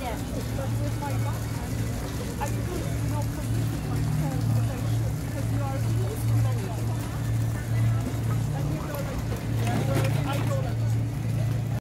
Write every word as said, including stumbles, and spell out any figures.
But with my back, I couldn't, you know, position myself.